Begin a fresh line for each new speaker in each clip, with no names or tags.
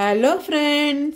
Hello friends,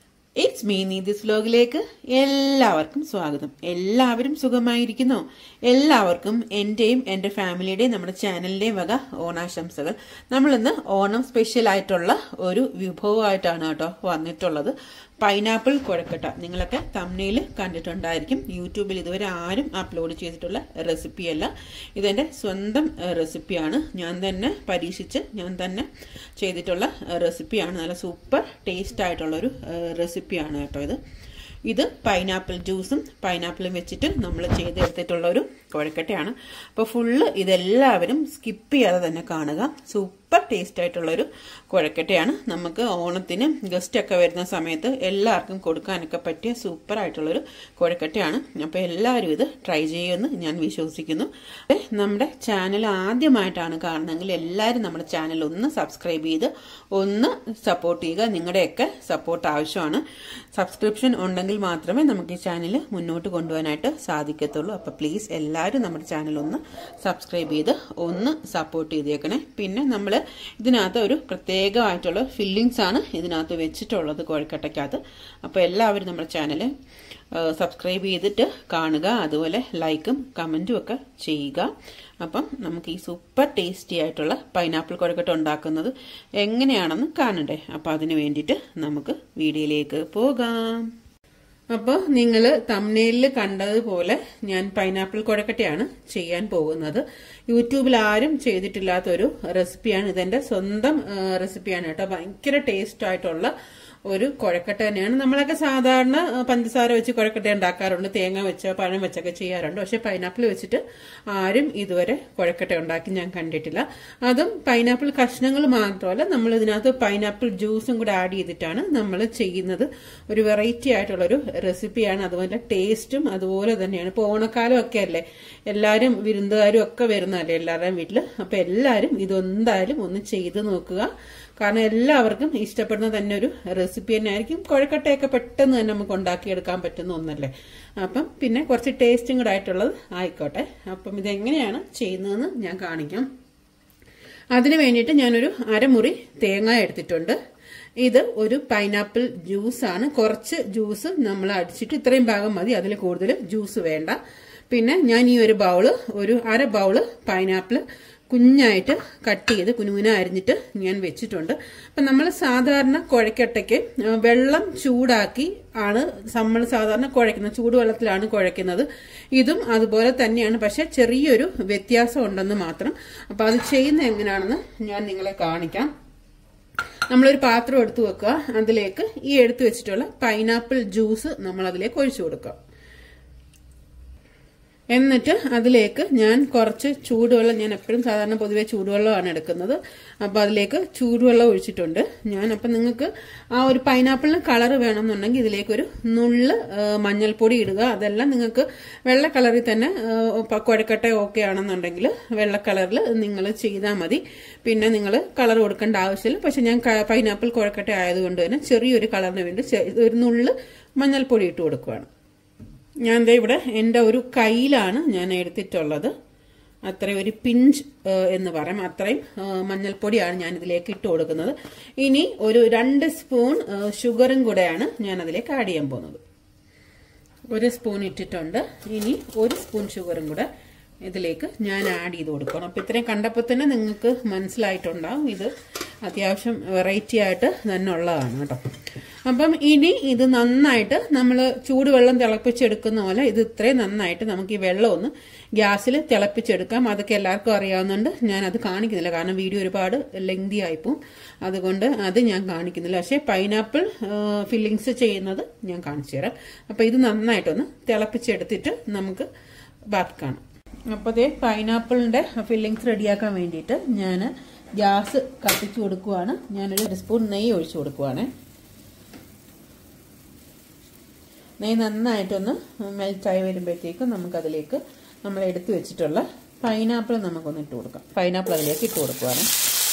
itsmeneethisvlogs എല്ലാവർക്കും സ്വാഗതം. എല്ലാവരും സുഖമായിരിക്കുന്നോ? എല്ലാവർക്കും എന്റെയും എൻ്റെ ഫാമിലിയുടെയും നമ്മുടെ ചാനലിന്റെയും വക ഓണാശംസകൾ. നമ്മൾ ഇന്ന് ഓണം സ്പെഷ്യൽ ആയിട്ടുള്ള ഒരു വിഭവമായിട്ടാണ് കേട്ടോ വന്നിട്ടുള്ളത്. പൈനാപ്പിൾ കൊഴക്കട്ട. നിങ്ങളൊക്കെ തംബ്നെയിൽ കണ്ടിട്ടുണ്ടായിരിക്കും. യൂട്യൂബിൽ ഇതുവരെ ആരും അപ്ലോഡ് ചെയ്തിട്ടുള്ള റെസിപ്പിയല്ല, ഇതെൻ്റെ സ്വന്തം റെസിപ്പിയാണ്. ഞാൻ തന്നെ പരീക്ഷിച്ച് ഞാൻ തന്നെ ചെയ്തിട്ടുള്ള റെസിപ്പിയാണ്. നല്ല സൂപ്പർ ടേസ്റ്റ് ആയിട്ടുള്ളൊരു റെസിപ്പിയാണ് കേട്ടോ ഇത് പൈനാപ്പിൾ ജ്യൂസും പൈനാപ്പിളും വെച്ചിട്ട് നമ്മൾ ചെയ്തെടുത്തിട്ടുള്ള ഒരു കൊഴക്കട്ടയാണ്. അപ്പോൾ ഫുള്ള് ഇതെല്ലാവരും സ്കിപ്പ് ചെയ്യാതെ തന്നെ കാണുക. സൂപ്പർ ടേസ്റ്റ് ആയിട്ടുള്ളൊരു കൊഴക്കട്ടയാണ്. നമുക്ക് ഓണത്തിന് ഗസ്റ്റൊക്കെ വരുന്ന സമയത്ത് എല്ലാവർക്കും കൊടുക്കാനൊക്കെ പറ്റിയ സൂപ്പർ ആയിട്ടുള്ളൊരു കൊഴക്കട്ടയാണ്. അപ്പോൾ എല്ലാവരും ഇത് ട്രൈ ചെയ്യുമെന്ന് ഞാൻ വിശ്വസിക്കുന്നു. നമ്മുടെ ചാനൽ ആദ്യമായിട്ടാണ് കാണുന്നതെങ്കിൽ എല്ലാവരും നമ്മുടെ ചാനൽ ഒന്ന് സബ്സ്ക്രൈബ് ചെയ്ത് ഒന്ന് സപ്പോർട്ട് ചെയ്യുക. നിങ്ങളുടെയൊക്കെ സപ്പോർട്ട് ആവശ്യമാണ്. സബ്സ്ക്രിപ്ഷൻ ഉണ്ടെങ്കിൽ മാത്രമേ നമുക്ക് ഈ ചാനൽ മുന്നോട്ട് കൊണ്ടുപോകാനായിട്ട് സാധിക്കത്തുള്ളൂ. അപ്പോൾ പ്ലീസ് എല്ലാവരും നമ്മുടെ ചാനൽ ഒന്ന് സബ്സ്ക്രൈബ് ചെയ്ത് ഒന്ന് സപ്പോർട്ട് ചെയ്തേക്കണേ. പിന്നെ നമ്മൾ ഇതിനകത്ത് ഒരു പ്രത്യേകമായിട്ടുള്ള ഫില്ലിങ്സ് ആണ് ഇതിനകത്ത് വെച്ചിട്ടുള്ളത് കൊഴക്കട്ടയ്ക്കകത്ത്. അപ്പോൾ എല്ലാവരും നമ്മുടെ ചാനൽ സബ്സ്ക്രൈബ് ചെയ്തിട്ട് കാണുക. അതുപോലെ ലൈക്കും കമൻറ്റും ഒക്കെ ചെയ്യുക. അപ്പം നമുക്ക് ഈ സൂപ്പർ ടേസ്റ്റി ആയിട്ടുള്ള പൈനാപ്പിൾ കൊഴക്കട്ട ഉണ്ടാക്കുന്നത് എങ്ങനെയാണെന്ന് കാണണ്ടേ? അപ്പോൾ അതിന് വേണ്ടിയിട്ട് നമുക്ക് വീഡിയോയിലേക്ക് പോകാം. അപ്പോൾ നിങ്ങൾ തംബ്നെയിലിൽ കണ്ടതുപോലെ ഞാൻ പൈനാപ്പിൾ കൊഴക്കട്ടയാണ് ചെയ്യാൻ പോകുന്നത്. യൂട്യൂബിൽ ആരും ചെയ്തിട്ടില്ലാത്തൊരു റെസിപ്പിയാണ്. ഇതെന്റെ സ്വന്തം റെസിപ്പിയാണ് കേട്ടോ. ഭയങ്കര ടേസ്റ്റ് ആയിട്ടുള്ള ഒരു കൊഴക്കട്ട തന്നെയാണ്. നമ്മളൊക്കെ സാധാരണ പഞ്ചസാര വെച്ച് കൊഴക്കട്ട ഉണ്ടാക്കാറുണ്ട്, തേങ്ങ വെച്ച് പഴം വെച്ചൊക്കെ ചെയ്യാറുണ്ട്. പക്ഷെ പൈനാപ്പിൾ വെച്ചിട്ട് ആരും ഇതുവരെ കൊഴക്കട്ട ഉണ്ടാക്കി ഞാൻ കണ്ടിട്ടില്ല. അതും പൈനാപ്പിൾ കഷ്ണങ്ങൾ മാത്രമല്ല, നമ്മൾ ഇതിനകത്ത് പൈനാപ്പിൾ ജ്യൂസും കൂടെ ആഡ് ചെയ്തിട്ടാണ് നമ്മൾ ചെയ്യുന്നത്. ഒരു വെറൈറ്റി ആയിട്ടുള്ളൊരു റെസിപ്പിയാണ്. അതുപോലെ ടേസ്റ്റും അതുപോലെ തന്നെയാണ്. ഇപ്പോൾ ഓണക്കാലം ഒക്കെ അല്ലേ, എല്ലാവരും വിരുന്നുകാരും ഒക്കെ വരുന്നതല്ലേ എല്ലാവരുടെയും വീട്ടിൽ. അപ്പൊ എല്ലാവരും ഇതെന്തായാലും ഒന്ന് ചെയ്ത് നോക്കുക. കാരണം എല്ലാവർക്കും ഇഷ്ടപ്പെടുന്ന തന്നെ ഒരു റെസിപ്പി തന്നെ ആയിരിക്കും. കൊഴക്കട്ടയൊക്കെ പെട്ടെന്ന് തന്നെ നമുക്ക് ഉണ്ടാക്കിയെടുക്കാൻ പറ്റുന്ന ഒന്നല്ലേ. അപ്പം പിന്നെ കുറച്ച് ടേസ്റ്റും കൂടെ ആയിട്ടുള്ളത് ആയിക്കോട്ടെ. അപ്പം ഇതെങ്ങനെയാണ് ചെയ്യുന്നതെന്ന് ഞാൻ കാണിക്കാം. അതിന് വേണ്ടിയിട്ട് ഞാനൊരു അരമുറി തേങ്ങ എടുത്തിട്ടുണ്ട്. ഇത് ഒരു പൈനാപ്പിൾ ജ്യൂസാണ്. കുറച്ച് ജ്യൂസ് നമ്മൾ അടിച്ചിട്ട് ഇത്രയും ഭാഗം മതി, അതിൽ കൂടുതൽ ജ്യൂസ് വേണ്ട. പിന്നെ ഞാൻ ഈ ഒരു ബൗള്, ഒരു അര ബൗള് പൈനാപ്പിൾ കുഞ്ഞായിട്ട് കട്ട് ചെയ്ത് കുനുകുന അരിഞ്ഞിട്ട് ഞാൻ വെച്ചിട്ടുണ്ട്. അപ്പം നമ്മൾ സാധാരണ കുഴക്കട്ടയ്ക്ക് വെള്ളം ചൂടാക്കി ആണ് നമ്മൾ സാധാരണ കുഴക്കുന്നത്. ചൂടുവെള്ളത്തിലാണ് കുഴക്കുന്നത്. ഇതും അതുപോലെ തന്നെയാണ്, പക്ഷെ ചെറിയൊരു വ്യത്യാസം ഉണ്ടെന്ന് മാത്രം. അപ്പം അത് ചെയ്യുന്നത് എങ്ങനെയാണെന്ന് ഞാൻ നിങ്ങളെ കാണിക്കാം. നമ്മളൊരു പാത്രം എടുത്തു വെക്കുക. അതിലേക്ക് ഈ എടുത്തു വെച്ചിട്ടുള്ള പൈനാപ്പിൾ ജ്യൂസ് നമ്മൾ അതിലേക്ക് ഒഴിച്ചു കൊടുക്കുക. എന്നിട്ട് അതിലേക്ക് ഞാൻ കുറച്ച് ചൂടുവെള്ളം, ഞാൻ എപ്പോഴും സാധാരണ പൊതുവെ ചൂടുവെള്ളമാണ് എടുക്കുന്നത്. അപ്പോൾ അതിലേക്ക് ചൂടുവെള്ളം ഒഴിച്ചിട്ടുണ്ട് ഞാൻ. അപ്പം നിങ്ങൾക്ക് ആ ഒരു പൈനാപ്പിളിന് കളർ വേണമെന്നുണ്ടെങ്കിൽ ഇതിലേക്കൊരു നുള്ള് മഞ്ഞൾപ്പൊടി ഇടുക. അതെല്ലാം നിങ്ങൾക്ക് വെള്ള കളറിൽ തന്നെ കുഴക്കട്ട ഓക്കെ ആണെന്നുണ്ടെങ്കിൽ വെള്ള കളറിൽ നിങ്ങൾ ചെയ്താൽ മതി. പിന്നെ നിങ്ങൾ കളർ കൊടുക്കേണ്ട ആവശ്യമില്ല. പക്ഷെ ഞാൻ പൈനാപ്പിൾ കുഴക്കട്ട ആയതുകൊണ്ട് തന്നെ ചെറിയൊരു കളറിന് വേണ്ടി ഒരു നുള്ള് മഞ്ഞൾപ്പൊടി ഇട്ട് കൊടുക്കുകയാണ്. ഞാൻ ദേ ഇവിടെ എൻ്റെ ഒരു കയ്യിലാണ് ഞാൻ എടുത്തിട്ടുള്ളത്. അത്രയും ഒരു പിഞ്ച് എന്ന് പറയും, അത്രയും മഞ്ഞൾപ്പൊടിയാണ് ഞാൻ ഇതിലേക്ക് ഇട്ട് കൊടുക്കുന്നത്. ഇനി ഒരു 2 സ്പൂൺ ഷുഗറും കൂടെയാണ് ഞാൻ അതിലേക്ക് ആഡ് ചെയ്യാൻ പോകുന്നത്. 1 സ്പൂൺ ഇട്ടിട്ടുണ്ട്. ഇനി 1 സ്പൂൺ ഷുഗറും കൂടെ ഇതിലേക്ക് ഞാൻ ആഡ് ചെയ്ത് കൊടുക്കണം. അപ്പം ഇത്രയും കണ്ടപ്പോൾ തന്നെ നിങ്ങൾക്ക് മനസ്സിലായിട്ടുണ്ടാവും ഇത് അത്യാവശ്യം വെറൈറ്റി ആയിട്ട് തന്നെ ഉള്ളതാണ് കേട്ടോ. അപ്പം ഇനി ഇത് നന്നായിട്ട് നമ്മൾ ചൂടുവെള്ളം തിളപ്പിച്ചെടുക്കുന്ന പോലെ ഇത് ഇത്രയും നന്നായിട്ട് നമുക്ക് ഈ വെള്ളം ഒന്ന് ഗ്യാസിൽ തിളപ്പിച്ചെടുക്കാം. അതൊക്കെ എല്ലാവർക്കും അറിയാവുന്നുണ്ട്. ഞാൻ അത് കാണിക്കുന്നില്ല, കാരണം വീഡിയോ ഒരുപാട് ലെങ്തി ആയിപ്പോവും. അതുകൊണ്ട് അത് ഞാൻ കാണിക്കുന്നില്ല. പക്ഷേ പൈനാപ്പിൾ ഫില്ലിങ്സ് ചെയ്യുന്നത് ഞാൻ കാണിച്ചു തരാം. അപ്പം ഇത് നന്നായിട്ടൊന്ന് തിളപ്പിച്ചെടുത്തിട്ട് നമുക്ക് ബാക്കി കാണാം. അപ്പോൾ അതേ പൈനാപ്പിളിൻ്റെ ഫില്ലിങ്സ് റെഡിയാക്കാൻ വേണ്ടിയിട്ട് ഞാൻ ഗ്യാസ് കത്തിച്ചു കൊടുക്കുവാണ്. ഞാനൊരു 1 സ്പൂൺ നെയ്യ് ഒഴിച്ചു കൊടുക്കുവാണ്. നെയ്യ് നന്നായിട്ടൊന്ന് മെൽറ്റായി വരുമ്പോഴത്തേക്കും നമുക്കതിലേക്ക് നമ്മൾ എടുത്തു വെച്ചിട്ടുള്ള പൈനാപ്പിൾ നമുക്കൊന്ന് ഇട്ട് കൊടുക്കാം. പൈനാപ്പിൾ അതിലേക്ക് ഇട്ട് കൊടുക്കുവാണ്.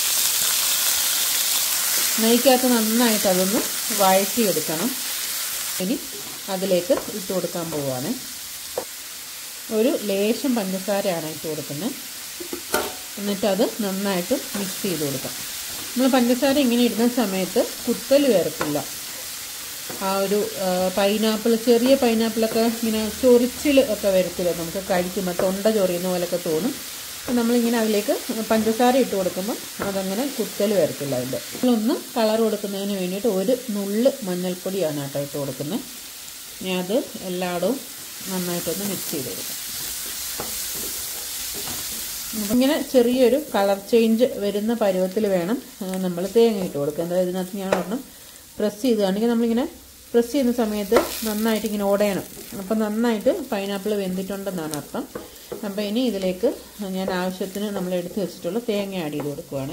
നെയ്ക്കകത്ത് നന്നായിട്ട് അതൊന്ന് വഴറ്റിയെടുക്കണം. ഇനി അതിലേക്ക് ഇട്ട് കൊടുക്കാൻ പോവുകയാണ്. ഒരു ലേശം പഞ്ചസാരയാണ് ഇട്ട് കൊടുക്കുന്നത്. എന്നിട്ട് അത് നന്നായിട്ട് മിക്സ് ചെയ്ത് കൊടുക്കാം. നമ്മൾ പഞ്ചസാര ഇങ്ങനെ ഇടുന്ന സമയത്ത് കുത്തൽ വരത്തില്ല. ആ ഒരു പൈനാപ്പിൾ, ചെറിയ പൈനാപ്പിളൊക്കെ ഇങ്ങനെ ചൊറിച്ചിൽ ഒക്കെ വരത്തില്ല, നമുക്ക് കഴിക്കുമ്പോൾ തൊണ്ട ചൊറിയുന്ന പോലെയൊക്കെ തോന്നും. നമ്മളിങ്ങനെ അതിലേക്ക് പഞ്ചസാര ഇട്ട് കൊടുക്കുമ്പോൾ അതങ്ങനെ കുത്തൽ വരത്തില്ല. അതിൻ്റെ ഒന്ന് കളർ കൊടുക്കുന്നതിന് വേണ്ടിയിട്ട് ഒരു നുള്ള് മഞ്ഞൾപ്പൊടിയാണ് കേട്ടോ ഇട്ട് കൊടുക്കുന്നത്. ഞാൻ അത് എല്ലായിടവും നന്നായിട്ടൊന്ന് മിക്സ് ചെയ്ത് കൊടുക്കാം. ഇങ്ങനെ ചെറിയൊരു കളർ ചേഞ്ച് വരുന്ന പരുവത്തിൽ വേണം നമ്മൾ തേങ്ങ ഇട്ട് കൊടുക്കുക. എന്താ ഇതിനകത്ത് ഞാൻ ഒരെണ്ണം പ്രസ് ചെയ്തുകയാണെങ്കിൽ നമ്മളിങ്ങനെ പ്രസ് ചെയ്യുന്ന സമയത്ത് നന്നായിട്ട് ഇങ്ങനെ ഉടയണം. അപ്പം നന്നായിട്ട് പൈനാപ്പിൾ വെന്തിട്ടുണ്ടെന്നാണ് അർത്ഥം. അപ്പം ഇനി ഇതിലേക്ക് ഞാൻ ആവശ്യത്തിന് നമ്മൾ എടുത്ത് വെച്ചിട്ടുള്ള തേങ്ങ ആഡ് ചെയ്ത് കൊടുക്കുവാണ്.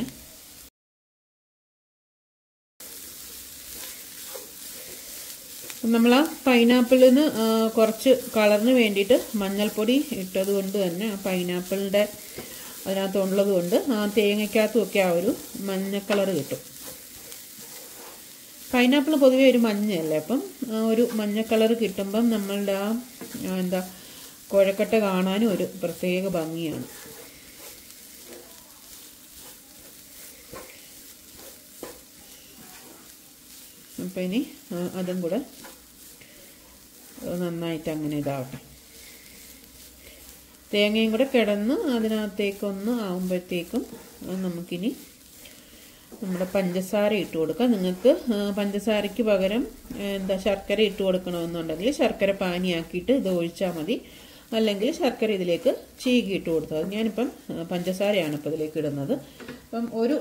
നമ്മൾ ആ പൈനാപ്പിളിന് കുറച്ച് കളറിന് വേണ്ടിയിട്ട് മഞ്ഞൾപ്പൊടി ഇട്ടത് കൊണ്ട് തന്നെ ആ പൈനാപ്പിളിൻ്റെ അതിനകത്തുള്ളത് കൊണ്ട് ആ തേങ്ങയ്ക്കകത്തുമൊക്കെ ആ ഒരു മഞ്ഞ കളർ കിട്ടും. പൈനാപ്പിൾ പൊതുവേ ഒരു മഞ്ഞയല്ലേ, അപ്പം ഒരു മഞ്ഞ കളർ കിട്ടുമ്പം നമ്മളുടെ ആ എന്താ കൊഴക്കട്ട കാണാനും ഒരു പ്രത്യേക ഭംഗിയാണ്. അപ്പം ഇനി അതും കൂടെ നന്നായിട്ട് അങ്ങനെ ഇതാവട്ടെ. തേങ്ങയും കൂടെ കിടന്ന് അതിനകത്തേക്കൊന്ന് ആകുമ്പോഴത്തേക്കും നമുക്കിനി നമ്മുടെ പഞ്ചസാര ഇട്ട് കൊടുക്കാം. നിങ്ങൾക്ക് പഞ്ചസാരയ്ക്ക് പകരം ശർക്കര ഇട്ട് കൊടുക്കണമെന്നുണ്ടെങ്കിൽ ശർക്കര പാനിയാക്കിയിട്ട് ഇത് ഒഴിച്ചാൽ മതി. അല്ലെങ്കിൽ ശർക്കര ഇതിലേക്ക് ചീകി ഇട്ട് കൊടുത്തത്. ഞാനിപ്പം പഞ്ചസാരയാണ് ഇപ്പം ഇതിലേക്ക് ഇടുന്നത്. അപ്പം ഒരു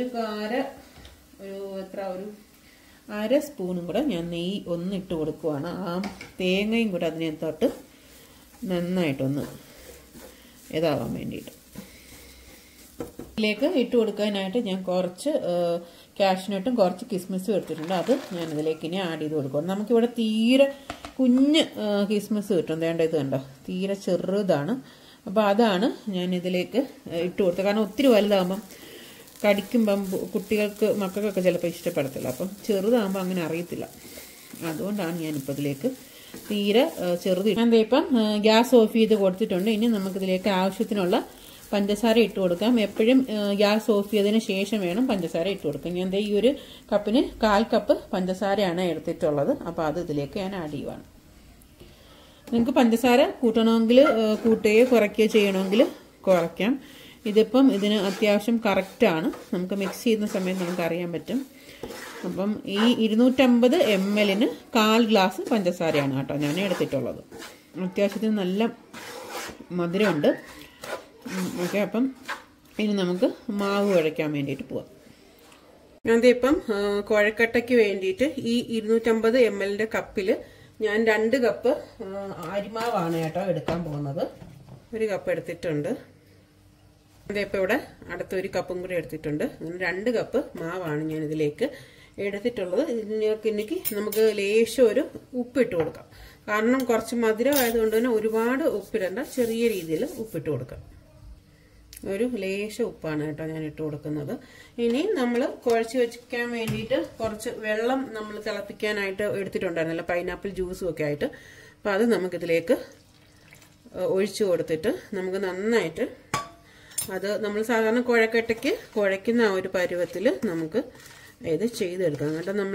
അര സ്പൂണും കൂടെ ഞാൻ നെയ്യ് ഒന്ന് ഇട്ട് കൊടുക്കുവാണ്. ആ തേങ്ങയും കൂടെ അതിനകത്തോട്ട് നന്നായിട്ടൊന്ന് ഇതാവാൻ വേണ്ടിയിട്ട്. ഇതിലേക്ക് ഇട്ട് കൊടുക്കാനായിട്ട് ഞാൻ കുറച്ച് കാഷ്നട്ടും കുറച്ച് കിസ്മിസും എടുത്തിട്ടുണ്ട്. അത് ഞാൻ ഇതിലേക്ക് ഇനി ആഡ് ചെയ്ത് കൊടുക്കും. നമുക്കിവിടെ തീരെ കുഞ്ഞ് കിസ്മിസ് കിട്ടും. വേണ്ട ഇത് കണ്ടോ, തീരെ ചെറുതാണ്. അപ്പോൾ അതാണ് ഞാൻ ഇതിലേക്ക് ഇട്ട് കൊടുത്തത്. കാരണം ഒത്തിരി വലുതാകുമ്പം കടിക്കുമ്പം മക്കൾക്കൊക്കെ ചിലപ്പോൾ ഇഷ്ടപ്പെടത്തില്ല. അപ്പം ചെറുതാകുമ്പോൾ അങ്ങനെ അറിയത്തില്ല. അതുകൊണ്ടാണ് ഞാനിപ്പോൾ ഇതിലേക്ക് തീരെ ചെറുത്. ഞാൻ ഇപ്പം ഗ്യാസ് ഓഫ് ചെയ്ത് കൊടുത്തിട്ടുണ്ട്. ഇനി നമുക്കിതിലേക്ക് ആവശ്യത്തിനുള്ള പഞ്ചസാര ഇട്ട് കൊടുക്കാം. എപ്പോഴും ഗ്യാസ് ഓഫ് ചെയ്തതിന് ശേഷം വേണം പഞ്ചസാര ഇട്ട് കൊടുക്കാം. ഞാൻ ഈ ഒരു കപ്പിന് 1/4 കപ്പ് പഞ്ചസാരയാണ് എടുത്തിട്ടുള്ളത്. അപ്പോൾ അത് ഇതിലേക്ക് ഞാൻ ആഡ് ചെയ്യുവാണ്. നിങ്ങൾക്ക് പഞ്ചസാര കൂട്ടണമെങ്കിൽ കൂട്ടുകയോ കുറയ്ക്കുകയോ ചെയ്യണമെങ്കിൽ കുറയ്ക്കാം. ഇതിപ്പം ഇതിന് അത്യാവശ്യം കറക്റ്റാണ്. നമുക്ക് മിക്സ് ചെയ്യുന്ന സമയത്ത് നമുക്ക് അറിയാൻ പറ്റും. അപ്പം ഈ 250 ml 1/4 ഗ്ലാസ് പഞ്ചസാരയാണ് കേട്ടോ ഞാൻ എടുത്തിട്ടുള്ളത്. അത്യാവശ്യത്തിന് നല്ല മധുരമുണ്ട്. ഓക്കെ, അപ്പം ഇനി നമുക്ക് മാവ് കുഴയ്ക്കാൻ വേണ്ടിയിട്ട് പോവാം. ഞാനിപ്പം കുഴക്കട്ടയ്ക്ക് വേണ്ടിയിട്ട് ഈ 250 ml കപ്പിൽ ഞാൻ 2 കപ്പ് അരിമാവാണ് കേട്ടോ എടുക്കാൻ പോകുന്നത്. 1 കപ്പ് എടുത്തിട്ടുണ്ട്. ഇപ്പം ഇവിടെ അടുത്തൊരു കപ്പും കൂടി എടുത്തിട്ടുണ്ട്. 2 കപ്പ് മാവാണ് ഞാൻ ഇതിലേക്ക് എടുത്തിട്ടുള്ളത്. ഇതിലേക്ക് നമുക്ക് ലേശം ഒരു ഉപ്പിട്ട് കൊടുക്കാം. കാരണം കുറച്ച് മധുരം ആയതുകൊണ്ട് തന്നെ ഒരുപാട് ഉപ്പിടണ്ട, ചെറിയ രീതിയിൽ ഉപ്പിട്ട് കൊടുക്കാം. ഒരു ലേശ ഉപ്പാണ് കേട്ടോ ഞാൻ ഇട്ട് കൊടുക്കുന്നത്. ഇനി നമ്മൾ കുഴച്ച് വെക്കാൻ വേണ്ടിയിട്ട് കുറച്ച് വെള്ളം നമ്മൾ തിളപ്പിക്കാനായിട്ട് എടുത്തിട്ടുണ്ടായിരുന്നല്ലോ, പൈനാപ്പിൾ ജ്യൂസും ഒക്കെ ആയിട്ട്. അപ്പം അത് നമുക്കിതിലേക്ക് ഒഴിച്ചു കൊടുത്തിട്ട് നമുക്ക് നന്നായിട്ട് അത് നമ്മൾ സാധാരണ കുഴക്കട്ടയ്ക്ക് കുഴയ്ക്കുന്ന ആ ഒരു പരുവത്തിൽ നമുക്ക് ഇത് ചെയ്തെടുക്കാം കേട്ടോ. നമ്മൾ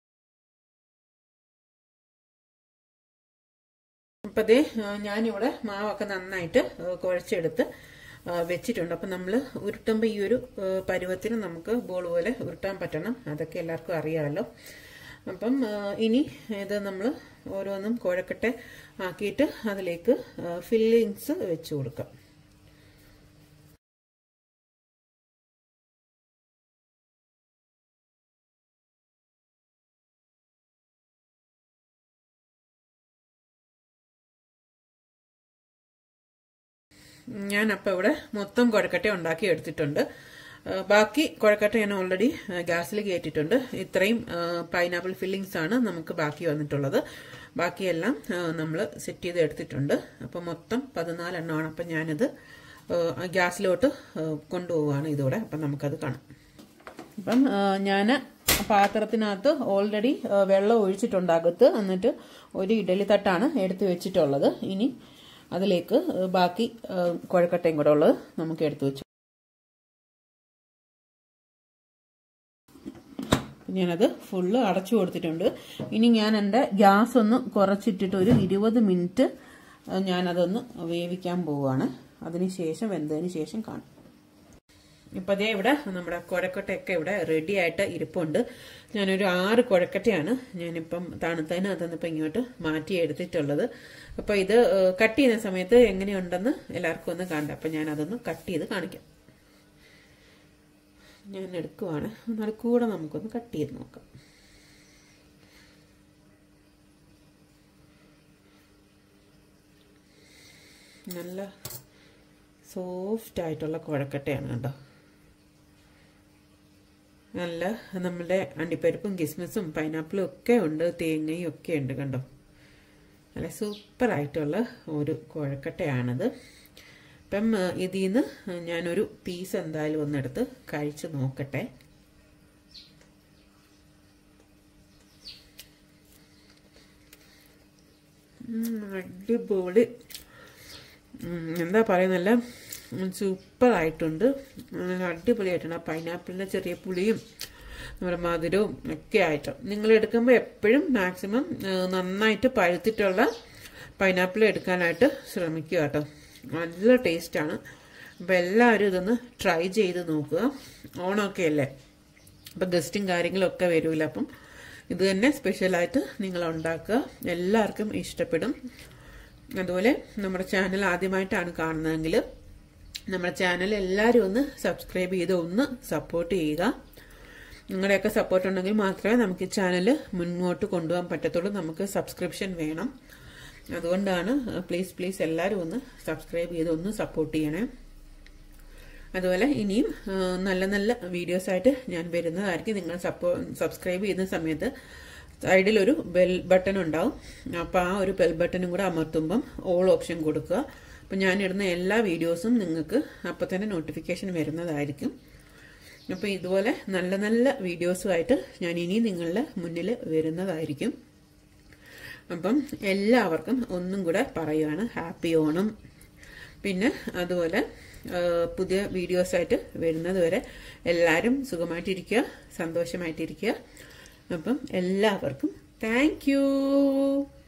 അപ്പതേ ഞാനിവിടെ മാവൊക്കെ നന്നായിട്ട് കുഴച്ചെടുത്ത് വെച്ചിട്ടുണ്ട്. അപ്പം നമ്മൾ ഉരുട്ടുമ്പോൾ ഈ ഒരു പരുവത്തിന് നമുക്ക് ബോൾ പോലെ ഉരുട്ടാൻ പറ്റണം. അതൊക്കെ എല്ലാവർക്കും അറിയാമല്ലോ. അപ്പം ഇനി ഇത് നമ്മൾ ഓരോന്നും കുഴക്കട്ടെ ആക്കിയിട്ട് അതിലേക്ക് ഫില്ലിങ്സ് വെച്ച് കൊടുക്കാം. ഞാനപ്പോൾ ഇവിടെ മൊത്തം കുഴക്കട്ട ഉണ്ടാക്കി എടുത്തിട്ടുണ്ട്. ബാക്കി കുഴക്കട്ട ഞാൻ ഓൾറെഡി ഗ്യാസിൽ കയറ്റിയിട്ടുണ്ട്. ഇത്രയും പൈനാപ്പിൾ ഫില്ലിങ്സ് ആണ് നമുക്ക് ബാക്കി വന്നിട്ടുള്ളത്. ബാക്കിയെല്ലാം നമ്മൾ സെറ്റ് ചെയ്ത് എടുത്തിട്ടുണ്ട്. അപ്പം മൊത്തം 14 എണ്ണമാണ്. അപ്പം ഞാനിത് ഗ്യാസിലോട്ട് കൊണ്ടുപോവുകയാണ് ഇതോടെ. അപ്പം നമുക്കത് കാണാം. അപ്പം ഞാൻ പാത്രത്തിനകത്ത് ഓൾറെഡി വെള്ളം ഒഴിച്ചിട്ടുണ്ട് അകത്ത്. എന്നിട്ട് ഒരു ഇഡലി തട്ടാണ് എടുത്ത് വെച്ചിട്ടുള്ളത്. ഇനി അതിലേക്ക് ബാക്കി കുഴക്കട്ടയും കൂടെ ഉള്ളത് നമുക്ക് എടുത്തു വെച്ചു. ഞാനത് ഫുള്ള് അടച്ചു കൊടുത്തിട്ടുണ്ട്. ഇനി ഞാൻ എൻ്റെ ഗ്യാസ് ഒന്ന് കുറച്ചിട്ടിട്ട് ഒരു 20 മിനിറ്റ് ഞാനതൊന്ന് വേവിക്കാൻ പോവുകയാണ്. അതിനുശേഷം വെന്തതിന് ശേഷം കാണാം. ഇപ്പം അതേ ഇവിടെ നമ്മുടെ കുഴക്കട്ടയൊക്കെ ഇവിടെ റെഡി ആയിട്ട് ഇരിപ്പുണ്ട്. ഞാനൊരു 6 കുഴക്കട്ടയാണ് ഞാനിപ്പം തണുത്തതിനകത്തുനിന്ന് ഇപ്പം ഇങ്ങോട്ട് മാറ്റി എടുത്തിട്ടുള്ളത്. അപ്പം ഇത് കട്ട് ചെയ്യുന്ന സമയത്ത് എങ്ങനെയുണ്ടെന്ന് എല്ലാവർക്കും ഒന്ന് കാണാം. അപ്പം ഞാനതൊന്ന് കട്ട് ചെയ്ത് കാണിക്കാം. ഞാൻ എടുക്കുവാണ്. നടുക്കൂടെ നമുക്കൊന്ന് കട്ട് ചെയ്ത് നോക്കാം. നല്ല സോഫ്റ്റ് ആയിട്ടുള്ള കുഴക്കട്ടയാണ് കേട്ടോ. നല്ല നമ്മുടെ അണ്ടിപ്പരിപ്പും കിസ്മിസും പൈനാപ്പിളും ഒക്കെ ഉണ്ട്, തേങ്ങയും ഒക്കെ ഉണ്ട് കണ്ടോ. നല്ല സൂപ്പറായിട്ടുള്ള ഒരു കുഴക്കട്ടയാണിത്. അപ്പം ഇതിൽ നിന്ന് ഞാനൊരു പീസ് എന്തായാലും ഒന്നെടുത്ത് കഴിച്ച് നോക്കട്ടെ. അടിപൊളി, എന്താ പറയുന്നല്ല, സൂപ്പറായിട്ടുണ്ട്. അടിപൊളിയായിട്ടുണ്ട്. ആ പൈനാപ്പിളിൻ്റെ ചെറിയ പുളിയും നമ്മുടെ മധുരവും ഒക്കെ ആയിട്ട് നിങ്ങൾ എടുക്കുമ്പോൾ എപ്പോഴും മാക്സിമം നന്നായിട്ട് പഴുത്തിട്ടുള്ള പൈനാപ്പിൾ എടുക്കാനായിട്ട് ശ്രമിക്കുക കേട്ടോ. നല്ല ടേസ്റ്റാണ്. അപ്പം എല്ലാവരും ഇതൊന്ന് ട്രൈ ചെയ്ത് നോക്കുക. ഓണമൊക്കെ അല്ലേ, അപ്പം ഗസ്റ്റും കാര്യങ്ങളൊക്കെ വരില്ല. അപ്പം ഇത് തന്നെ സ്പെഷ്യലായിട്ട് നിങ്ങൾ ഉണ്ടാക്കുക. എല്ലാവർക്കും ഇഷ്ടപ്പെടും. അതുപോലെ നമ്മുടെ ചാനൽ ആദ്യമായിട്ടാണ് കാണുന്നതെങ്കിൽ നമ്മുടെ ചാനൽ എല്ലാവരും ഒന്ന് സബ്സ്ക്രൈബ് ചെയ്ത് ഒന്ന് സപ്പോർട്ട് ചെയ്യുക. നിങ്ങളുടെയൊക്കെ സപ്പോർട്ട് ഉണ്ടെങ്കിൽ മാത്രമേ നമുക്ക് ഈ ചാനൽ മുന്നോട്ട് കൊണ്ടുപോകാൻ പറ്റത്തുള്ളൂ. നമുക്ക് സബ്സ്ക്രിപ്ഷൻ വേണം. അതുകൊണ്ടാണ് പ്ലീസ് എല്ലാവരും ഒന്ന് സബ്സ്ക്രൈബ് ചെയ്ത് ഒന്ന് സപ്പോർട്ട് ചെയ്യണേ. അതുപോലെ ഇനിയും നല്ല നല്ല വീഡിയോസായിട്ട് ഞാൻ വരുന്നതായിരിക്കും. നിങ്ങൾ സബ്സ്ക്രൈബ് ചെയ്യുന്ന സമയത്ത് സൈഡിലൊരു ബെൽ ബട്ടൺ ഉണ്ടാവും. അപ്പോൾ ആ ഒരു ബെൽ ബട്ടണും കൂടെ അമർത്തുമ്പം ഓൾ ഓപ്ഷൻ കൊടുക്കുക. അപ്പം ഞാനിടുന്ന എല്ലാ വീഡിയോസും നിങ്ങൾക്ക് അപ്പോൾ തന്നെ നോട്ടിഫിക്കേഷൻ വരുന്നതായിരിക്കും. അപ്പോൾ ഇതുപോലെ നല്ല നല്ല വീഡിയോസുമായിട്ട് ഞാൻ ഇനി നിങ്ങളുടെ മുന്നിൽ വരുന്നതായിരിക്കും. അപ്പം എല്ലാവർക്കും ഒന്നും കൂടെ പറയുകയാണ് ഹാപ്പി ഓണം. പിന്നെ അതുപോലെ പുതിയ വീഡിയോസായിട്ട് വരുന്നത് വരെ എല്ലാവരും സുഖമായിട്ടിരിക്കുക, സന്തോഷമായിട്ടിരിക്കുക. അപ്പം എല്ലാവർക്കും താങ്ക് യു.